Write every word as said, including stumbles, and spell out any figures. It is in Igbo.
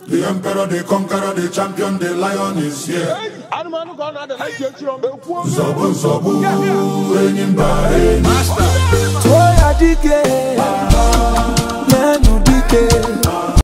The emperor, the conqueror, the champion, the lion is here. Zobu, zobu, enyimba, master. Toya dike,